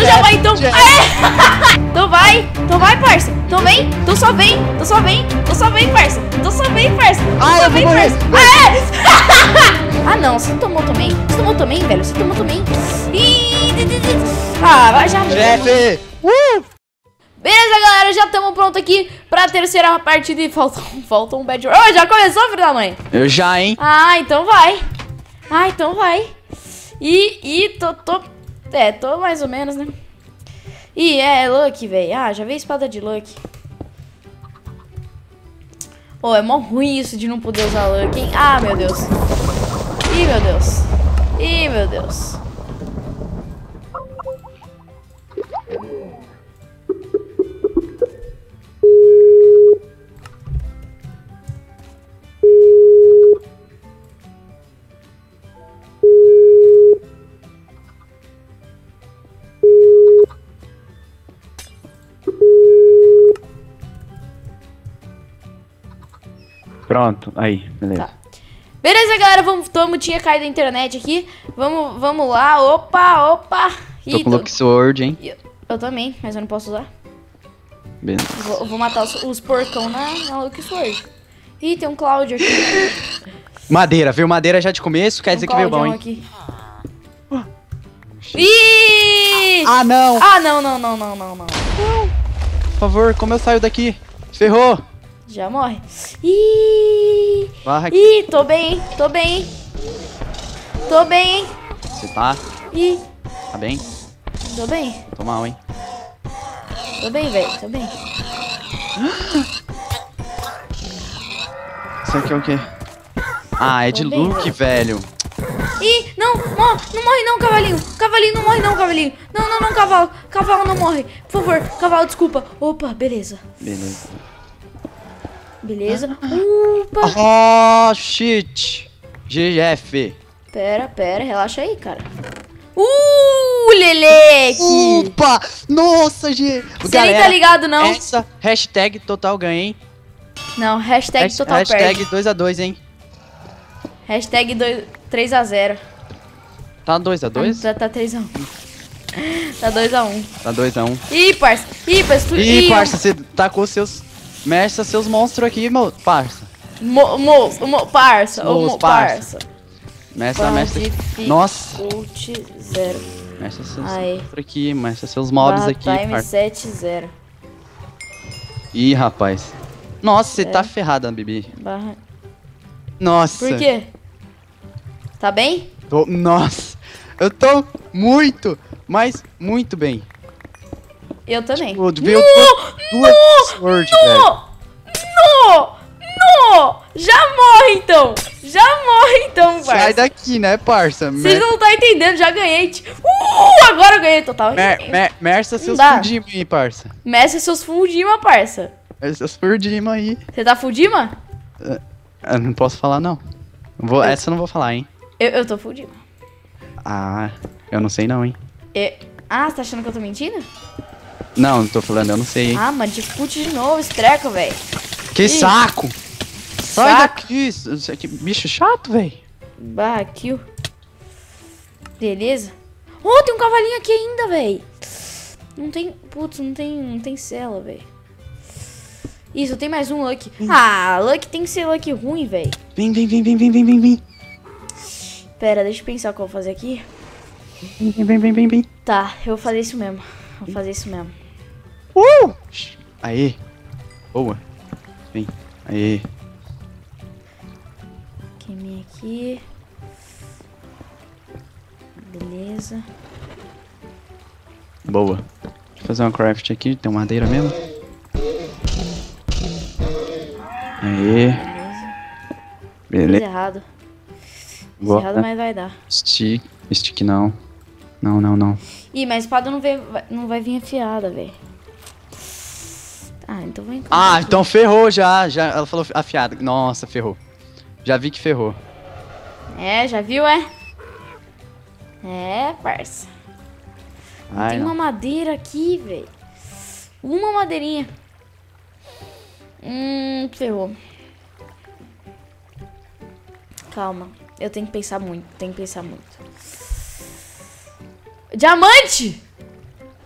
Então já vai, então. Aê! Então vai, parça. Então vem. Então só vem, parça. Então só vem, parça. Eu vou morrer. Aê! Ah, não. Você tomou também. Você tomou também, velho. Você tomou também. Vai já. Chefe! Beleza, galera, já estamos prontos aqui pra terceira partida e falta um bad. Oh, já começou, filho da mãe? Eu já, hein? Então vai. Então vai. Tô mais ou menos, né? Lucky, velho. Já veio espada de Lucky. É mó ruim isso de não poder usar Lucky, hein? Meu Deus. Meu Deus. Meu Deus. Pronto, aí, beleza. Tá. Beleza, galera, tinha caído a internet aqui. Vamos lá, opa. Tô com Lucky Sword, hein? Eu também, mas eu não posso usar. Beleza. Vou matar os porcão na Lucky Sword. Tem um Cláudio aqui. Madeira, veio madeira já de começo, quer dizer que veio bom, hein? Aqui. Não! Não. Por favor, como eu saio daqui? Ferrou! Já morre. Barra aqui. Tô bem, hein? Você tá? Tá bem? Tô bem. Tô mal, hein? Tô bem, velho, tô bem. Isso aqui é o quê? É de bem, Luke, velho. Não morre não, cavalinho. Cavalinho, não morre não, cavalinho. Não, cavalo. Cavalo não morre. Por favor, cavalo, desculpa. Opa, beleza. Opa. Shit. GF. Pera, relaxa aí, cara. Leleque. Opa, nossa, G. Você nem tá ligado, não. Essa hashtag total ganha, hein? Não, hashtag total perde. Hashtag 2x2, hein? Hashtag 3x0. Tá 2x2? Tá 3x1. Tá 2x1. Tá 2x1. Parça. Parça, você tacou seus... Mexe seus monstros aqui, parça. Parça. Mexe. Nossa. Ult 0. Mexe seus monstros aqui, mexe seus mobs aqui, time parça. 7-0. Rapaz. Nossa, você tá ferrada, Bibi. Nossa. Por quê? Tá bem? Nossa. Eu tô muito, mas muito bem. Eu também. Tipo, veio duas sword, velho. Não! Já morre então, parça. Sai daqui, né, parça? Vocês não estão entendendo, já ganhei. Agora eu ganhei total. Merça seus Fudima aí, parça. Meça seus Fudima, parça. Merça seus Fudima aí. Você tá Fudima? Eu não posso falar, não. Essa eu não vou falar, hein. Eu tô Fudima. Eu não sei não, hein. Você tá achando que eu tô mentindo? Não tô falando, eu não sei, hein. Mano, discute de novo esse treco, velho. Que saco! Sai daqui, que bicho chato, velho. Kill. Beleza. Tem um cavalinho aqui ainda, velho. Não tem... Putz, não tem cela, velho. Isso, tem mais um Lucky. Lucky tem que ser Lucky ruim, velho. Vem. Pera, deixa eu pensar o que eu vou fazer aqui. Vem. Tá, eu vou fazer isso mesmo. Aê. Boa. Vem. Aê. Queimei aqui. Beleza. Boa. Deixa eu fazer uma craft aqui. Tem madeira mesmo. Aê. Beleza. Beleza. Errado. Boa. Errado, mas vai dar. Stick não. Não. Mas a espada não vai vir afiada, velho. Então vai então ferrou já. Ela falou afiada. Nossa, ferrou. Já vi que ferrou. Já viu, parça. Tem uma madeira aqui, velho. Uma madeirinha. Ferrou. Calma. Eu tenho que pensar muito. Diamante!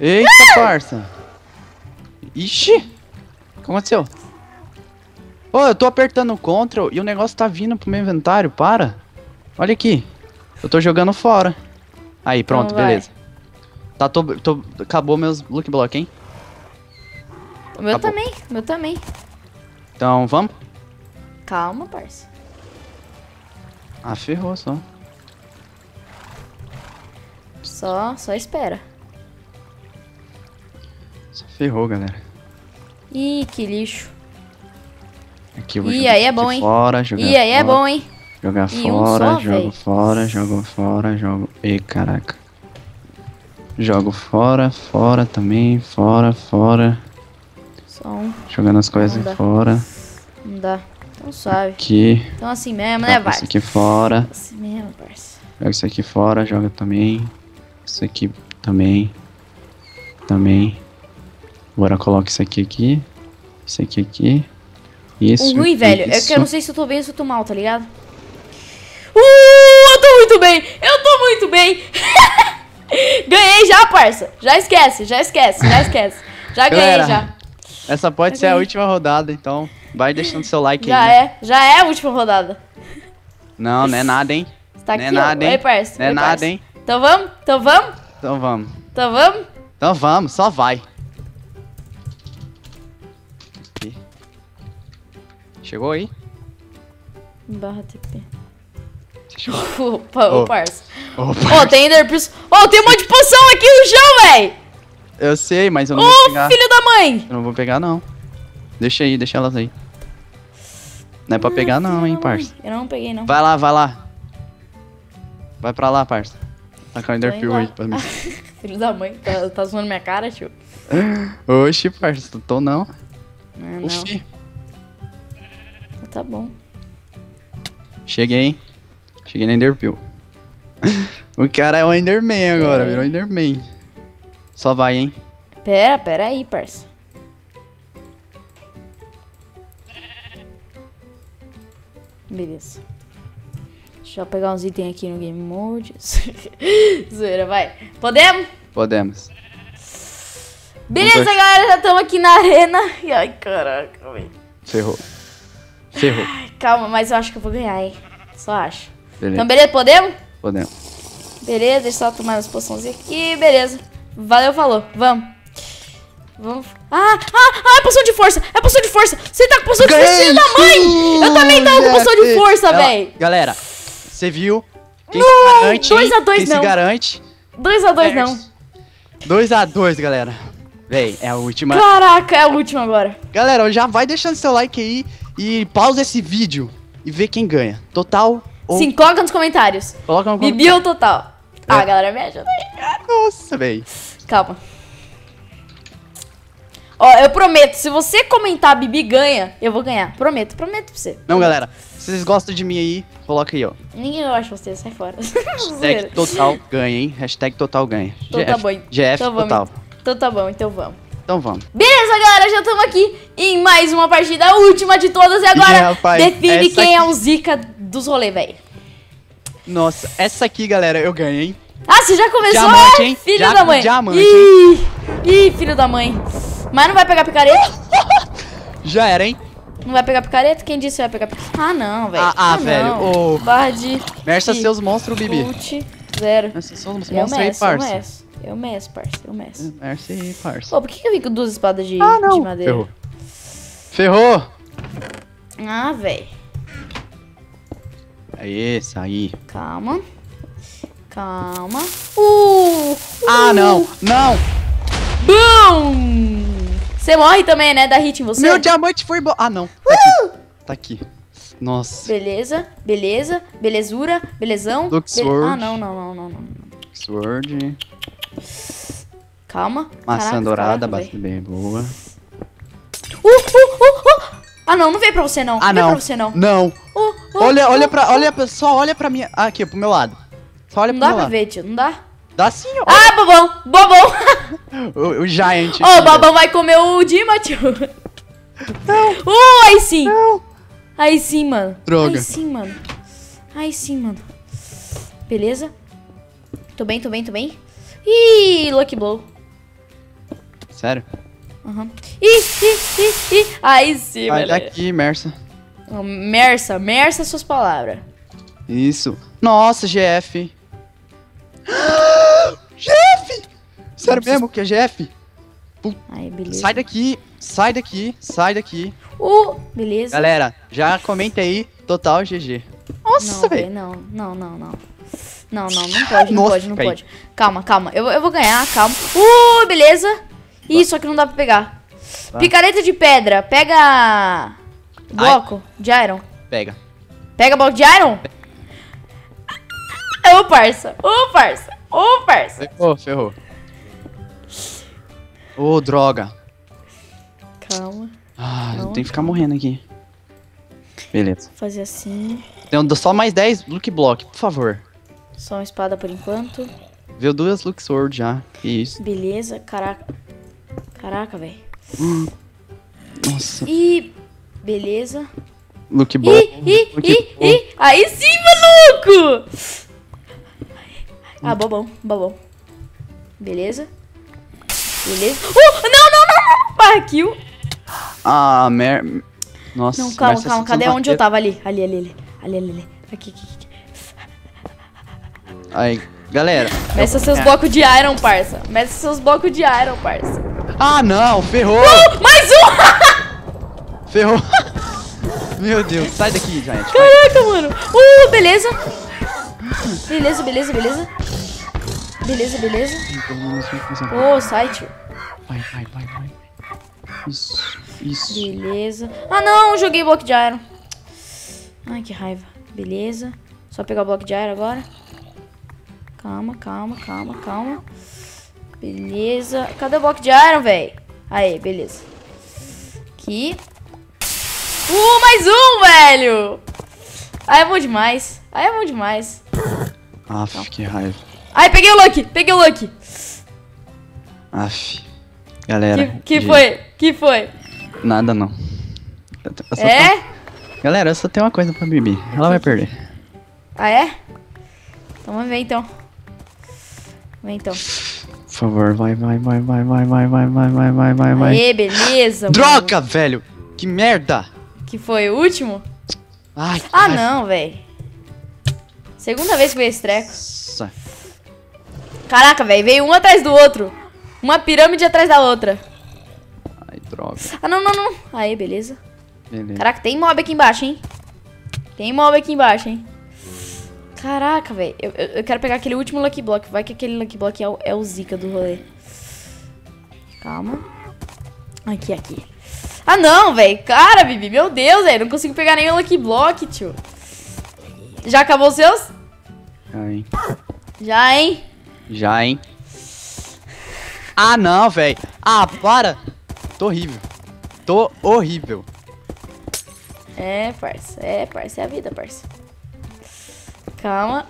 Eita, parça. Ixi. O que aconteceu? Ô, eu tô apertando o Ctrl e o negócio tá vindo pro meu inventário. Para. Olha aqui. Eu tô jogando fora. Aí, pronto, Então vai. beleza. Tá, acabou meus Lucky Block, hein? O meu Acabou. também, o meu também. Então, vamos? Calma, parça. Ah, ferrou só. Só espera. Só ferrou, galera. Ih, que lixo. Aqui eu vou Ih, jogar aí é aqui bom, hein? fora, jogar Ih, aí é fora, bom, hein? Jogar E um fora, só, jogo véi. fora, jogo fora, jogo... Ih, caraca. Jogo fora, fora também, fora. Só um, Jogando as coisas dá. fora. não dá. Então suave. Aqui. Então assim mesmo, né, Joga isso parça? aqui fora. Assim mesmo, parça. Joga isso aqui fora, joga também. Isso aqui também. Agora coloca isso aqui. Isso aqui. Isso. O ruim, velho, é isso. que eu não sei se eu tô bem ou se eu tô mal, tá ligado? Eu tô muito bem! Eu tô muito bem! Ganhei já, parça! Já esquece. Já ganhei, Galera, já. Essa pode ser a última rodada, então vai deixando seu like aí. Já é a última rodada. Não, não é nada, hein? Tá Não é aqui, nada, ó. hein? Oi, parça. Não é Oi, nada, parça. hein? Então vamos? Então vamos. Então vamos? Só vai. Aqui. Chegou aí? Barra TP. Chegou. Opa, Ô. ô, parça. Opa. Ô, tem Ender Pills. Ô, tem um monte de poção aqui no chão, véi! Eu sei, mas eu não vou Ô, pegar. filho da mãe! Eu não vou pegar, não. Deixa elas aí. Não é pra pegar, não, hein, parça. Eu não peguei, não. Vai lá. Vai pra lá, parça. Tacar o Tô Ender indo Pearl lá. aí pra mim. Filho da mãe, tá zoando minha cara, tio? Oxi, parça, tô não. Não. Oxi. Tá bom. Cheguei, hein? Cheguei no Ender Pearl. O cara é o Enderman agora, virou Enderman. Só vai, hein? Pera aí, parça. Beleza. Deixa eu pegar uns itens aqui no Game Mode. Zoeira, vai. Podemos? Podemos. Beleza, Vamos ver. galera, já estamos aqui na arena. E ai, caraca, velho. Ferrou. Calma, mas eu acho que eu vou ganhar, hein? Só acho. Beleza. Então, beleza, podemos? Podemos. Beleza, deixa eu só tomar as poções aqui. Beleza. Valeu, falou. Vamos. É poção de força. É poção de força. Você tá com poção de força, filho da mãe. Eu também tava com poção de força, velho. Galera, você viu? Quem Não, se garante, 2 a hein? 2 Quem não. se garante? 2x2 não. 2x2, galera. Véi, é a última. Caraca, é a última agora. Galera, já vai deixando seu like aí e pausa esse vídeo e vê quem ganha. Total ou... Sim, coloca nos comentários. Coloca no Bibi ou total? Ah, galera, me ajuda aí, cara. Nossa, véi. Calma. Ó, eu prometo, se você comentar Bibi ganha, eu vou ganhar. Prometo pra você. Não, galera, se vocês gostam de mim aí, coloca aí, ó. Ninguém gosta de você, sai fora. Hashtag total ganha, hein? Hashtag total ganha. Então tá bom. GF Então vamos. total. Então tá bom, então vamos. Então vamos. Beleza, galera, já estamos aqui em mais uma partida, a última de todas. E agora, rapaz, define essa quem é aqui- o Zica dos rolês, velho. Nossa, essa aqui, galera, eu ganhei, hein? Ah, você já começou? Diamante, Ah, hein? filho Já da com mãe. diamante, Ih, filho da mãe. Mas não vai pegar picareta? Já era, hein? Não vai pegar picareta? Quem disse que vai pegar picareta? Ah, não, velho. Ah, velho, não. ô. Barra de... Merça seus monstros, Bibi. Ult, 0. Merça seus Eu monstros aí, meço, parça. eu meço, parça, eu meço. Merça aí, parça. Pô, por que eu vim com 2 espadas de madeira? Ferrou. Ferrou. Ah, velho. Aí, saí. Calma. Calma. Ah, não. Não. Boom! Você morre também, né? Dá hit em você? Meu diamante foi embora. Ah, não. Tá aqui. Tá aqui. Nossa. Beleza, beleza, belezura, belezão. Look sword. Ah, não. Sword. Calma. Maçã Caraca, dourada, caraca, bastante bem boa. Ah, não veio pra você não. Ah, Não veio não. pra você não. Não. Só olha pra minha... Ah, aqui, pro meu lado. Só olha Não pro dá meu pra lado. ver, tio, não dá? Dá sim, ó. Ah, bobão. O Giant. Ó, o babão vai comer o Dima, tio. Não. Aí sim. Não. Aí sim, mano. Droga. Aí sim, mano. Beleza. Tô bem. Ih, Lucky Blow. Sério? Aham. Ih. Aí sim, Sai velho. daqui, Mersa. Mersa suas palavras. Isso. Nossa, GF. GF! Sério mesmo que é GF? Aí, beleza. Sai daqui, sai daqui, sai daqui. Beleza. Galera, já comenta aí, total GG. Nossa, Não, velho. Não. Não pode, não Nossa, pode, não caí. pode. Calma. Eu vou ganhar, calma. Beleza. Ih, só que não dá pra pegar. Tá. Picareta de pedra. Pega bloco de iron. Pega. Pega bloco de iron. Ô, parça. Ferrou. Ô, droga. Calma. Ah, eu Não. tenho que ficar morrendo aqui. Beleza. Vou fazer assim. Tenho só mais 10 Lucky Block, por favor. Só uma espada por enquanto. Veio 2 Lucky Sword já. Que isso. Beleza. Caraca, velho. Nossa. Beleza. Lucky Block. Aí sim, maluco! Ah, bobão. Beleza. Não! Barra kill. Ah, Nossa. Não, calma. Mersa, Cadê você onde eu tava? Ali. Aqui. Aí, galera. Meça seus blocos de iron, parça. Ah, não, ferrou. Mais um! Ferrou. Meu Deus, sai daqui, gente. Caraca, mano. Beleza. Sai, tio. Vai. Isso. Beleza. Ah, não, joguei bloco de iron. Ai, que raiva. Beleza. Só pegar o bloco de iron agora. Calma. Beleza. Cadê o bloco de iron, velho? Aí, beleza. Aqui. Mais um, velho. Aí é bom demais. Aff, que raiva. Ai, peguei o Lucky. Aff. Galera. Que foi? Nada não. Galera, eu só tenho uma coisa pra Bibi. Ela vai perder. Ah, é? Então vamos ver então. Por favor, vai. Aê, beleza. Droga, velho! Que merda! Que foi o último? Ai, que Ah, raiva. não, velho. Segunda vez que veio esse treco. Nossa. Caraca, velho. Veio um atrás do outro. Uma pirâmide atrás da outra. Ai, droga. Ah, não. Aí, beleza. Beleza. Caraca, tem mob aqui embaixo, hein? Caraca, velho. Eu quero pegar aquele último Lucky Block. Vai que aquele Lucky Block é o zica do rolê. Calma. Aqui. Ah, não, velho. Cara, Bibi. Meu Deus, velho. Não consigo pegar nenhum Lucky Block, tio. Já acabou os seus? Já, hein? Já, hein? Ah, não, velho. Ah, para. Tô horrível. É, parça. É a vida, parça. Calma.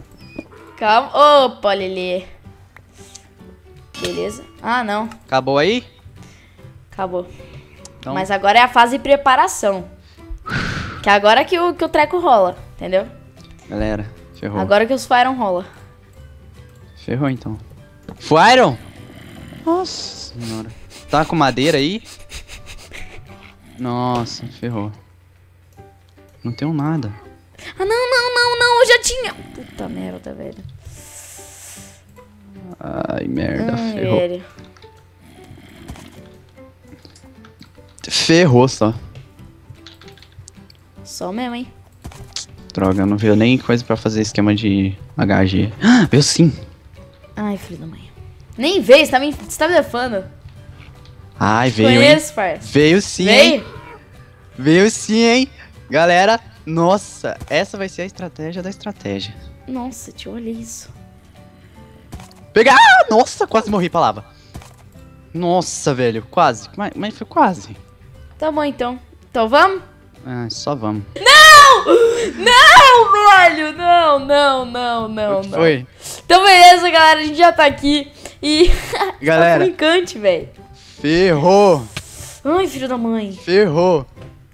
Opa, Lelê. Beleza. Ah, não. Acabou aí? Acabou. Então, Mas agora é a fase de preparação. Que é agora que o treco rola, entendeu? galera, ferrou. Agora que os Firon rola. Ferrou, então. Firon? Nossa senhora. Tá com madeira aí? Nossa, ferrou. Não tenho nada. Ah, não, eu já tinha. Puta merda, velho. Ai, merda, ferrou. Velho. Ferrou só. Só mesmo, hein? Droga, não veio nem coisa pra fazer esquema de HG. Ah, veio sim. Ai, filho da mãe. Nem veio, você tá me defando. Ai, veio, hein? Conheço, parça. Veio sim, hein? Veio sim, hein? Galera, nossa, essa vai ser a estratégia da estratégia. Nossa, tio, olha isso. Pegar! Ah, nossa, quase morri pra lava. Nossa, velho, quase. Mas foi quase. Tá bom, então. Então vamos? Ah, só vamos. Não, velho! Não. O que foi? Então, beleza, galera. A gente já tá aqui. E. Galera. Tá brincante, velho. Ferrou! Ai, filho da mãe. Ferrou!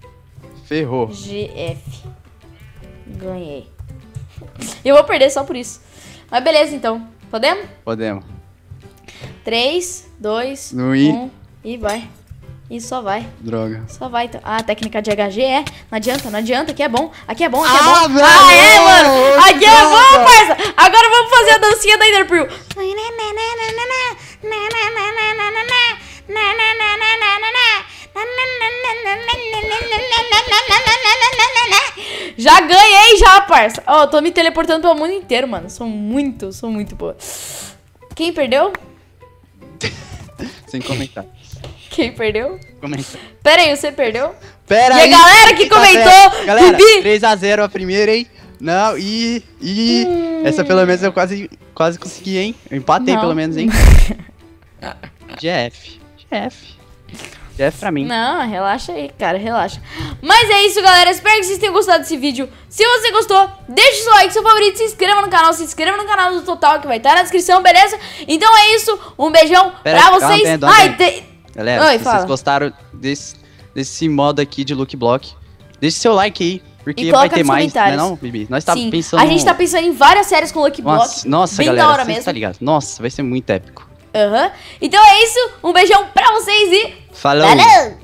GF. Ganhei. Eu vou perder só por isso. Mas beleza, então. Podemos? Podemos. 3, 2, No I. 1 e vai. E só vai. Droga. Só vai. Então. Ah, técnica de HG é. Não adianta, não adianta. Aqui é bom. Aqui é bom, aqui é Ah, bom. velho, Ah, é, mano. Aqui é droga. bom, parça. Agora vamos fazer a dancinha da Enderpearl. Já ganhei já, parça. Ó, tô me teleportando pelo mundo inteiro, mano. Sou muito boa. Quem perdeu? Sem comentar. Quem perdeu? Comenta. Pera aí, você perdeu? Pera E a aí. galera que comentou, Galera, Bibi. 3x0 a primeira, hein? Não, essa pelo menos eu quase consegui, hein? Eu empatei Não. pelo menos, hein? GF pra mim. Não, relaxa aí, cara, relaxa. Mas é isso, galera. Espero que vocês tenham gostado desse vídeo. Se você gostou, deixa o seu like, seu favorito, se inscreva no canal, do Total, que vai estar na descrição, beleza? Então é isso, um beijão pra vocês. Galera, Oi, se fala. vocês gostaram desse modo aqui de Look Block, deixe seu like aí, porque E vai coloca ter nos mais, comentários. né não, Bibi? Nós tá Sim, pensando... a gente tá pensando em várias séries com Lucky Block. Nossa, bem galera, da hora você mesmo. tá ligado? Nossa, vai ser muito épico. Então é isso, um beijão pra vocês e... Falou! Valeu!